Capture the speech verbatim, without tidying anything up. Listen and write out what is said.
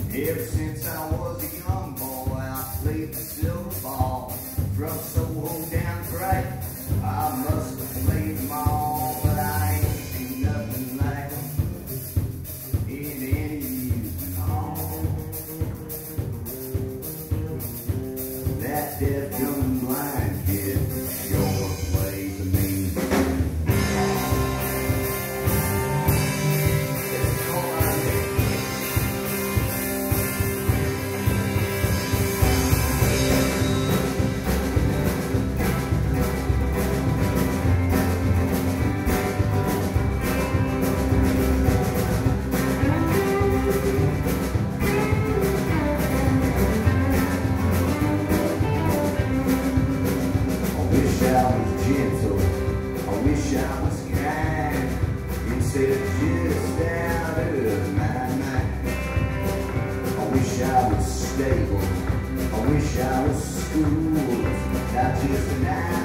Ever since I was a young boy, I played the silver ball. From Soho down Bright, I must have played them all, but I ain't seen nothing like them in any amusement hall. That deaf, dumb, and blind kid sure plays a mean game. Instead of just out of my mind, I wish I was stable, I wish I was schooled, not just an hour.